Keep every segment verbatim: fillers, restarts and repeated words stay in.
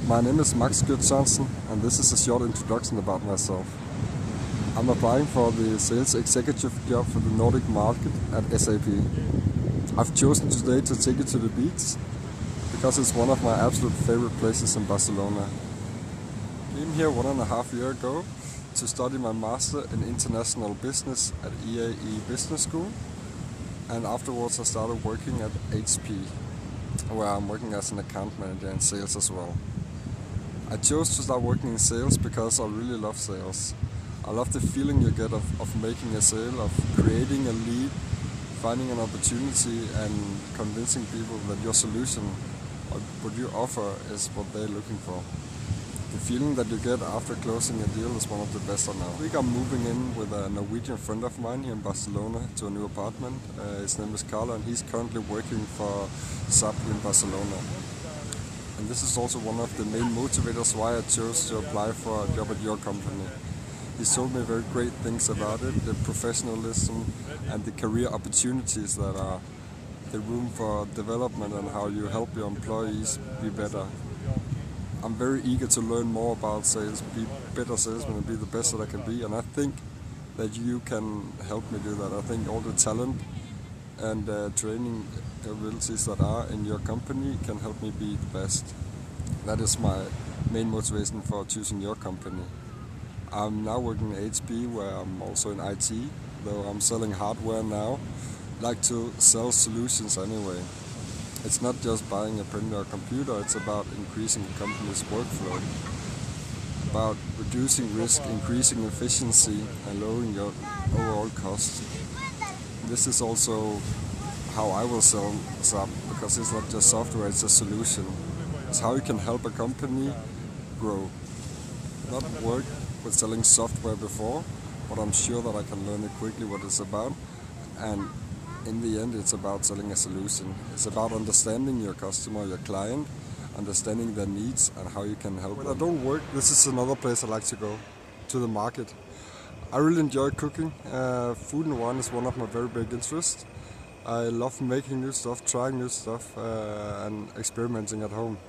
My name is Max Gutjonsson, and this is a short introduction about myself. I'm applying for the sales executive job for the Nordic market at S A P. I've chosen today to take you to the beach because it's one of my absolute favorite places in Barcelona. I came here one and a half year ago to study my master in international business at E A E Business School, and afterwards I started working at H P, where I'm working as an account manager in sales as well. I chose to start working in sales because I really love sales. I love the feeling you get of, of making a sale, of creating a lead, finding an opportunity and convincing people that your solution, or what you offer, is what they're looking for. The feeling that you get after closing a deal is one of the best I know. This week I'm moving in with a Norwegian friend of mine here in Barcelona to a new apartment. Uh, his name is Carlo, and he's currently working for S A P in Barcelona. And this is also one of the main motivators why I chose to apply for a job at your company. He's told me very great things about it, the professionalism and the career opportunities that are, the room for development and how you help your employees be better. I'm very eager to learn more about sales, be better salesman and be the best that I can be, and I think that you can help me do that. I think all the talent and uh, training abilities that are in your company can help me be the best. That is my main motivation for choosing your company. I'm now working at H P, where I'm also in I T, though I'm selling hardware now. I like to sell solutions anyway. It's not just buying a printer or computer, it's about increasing the company's workflow, about reducing risk, increasing efficiency and lowering your overall costs. This is also how I will sell S A P, because it's not just software, it's a solution. It's how you can help a company grow. Not work with selling software before, but I'm sure that I can learn it quickly what it's about, and in the end it's about selling a solution. It's about understanding your customer, your client, understanding their needs and how you can help them. When I don't work, this is another place I like to go, to the market. I really enjoy cooking. Uh, food and wine is one of my very big interests. I love making new stuff, trying new stuff uh, and experimenting at home.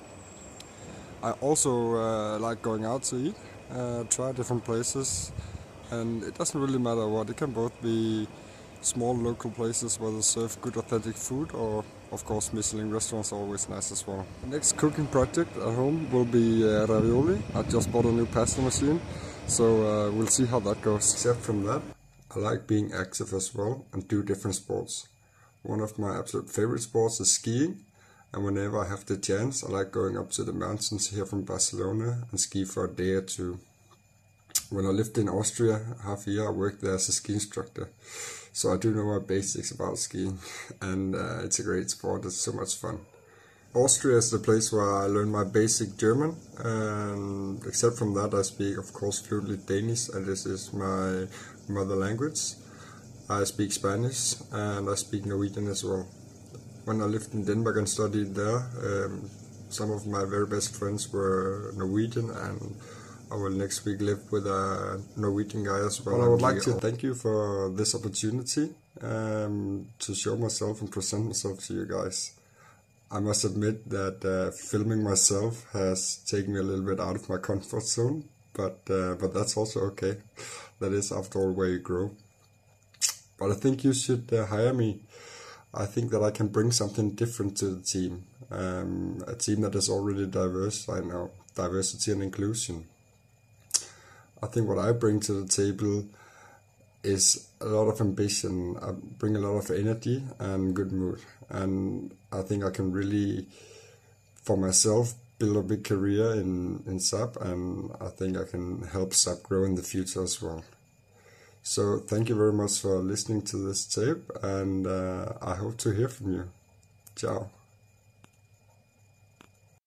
I also uh, like going out to eat, uh, try different places, and it doesn't really matter what. It can both be small local places where they serve good authentic food, or of course Michelin restaurants are always nice as well. The next cooking project at home will be uh, ravioli. I just bought a new pasta machine, so uh, we'll see how that goes. Except from that, I like being active as well and do different sports. One of my absolute favorite sports is skiing, and whenever I have the chance I like going up to the mountains here from Barcelona and ski for a day or two. When I lived in Austria half a year, I worked there as a ski instructor, so I do know my basics about skiing, and uh, it's a great sport, it's so much fun. Austria is the place where I learned my basic German, and except from that I speak of course fluently Danish, and this is my mother language. I speak Spanish and I speak Norwegian as well. When I lived in Denmark and studied there, um, some of my very best friends were Norwegian, and I will next week live with a Norwegian guy as well. well I would like to thank you for this opportunity um, to show myself and present myself to you guys. I must admit that uh, filming myself has taken me a little bit out of my comfort zone, but uh, but that's also okay. That is after all where you grow. But I think you should uh, hire me. I think that I can bring something different to the team. Um, a team that is already diverse, I know, diversity and inclusion. I think what I bring to the table is a lot of ambition. I bring a lot of energy and good mood. And I think I can really, for myself, build a big career in, in S A P, and I think I can help S A P grow in the future as well. So thank you very much for listening to this tape, and uh, I hope to hear from you. Ciao.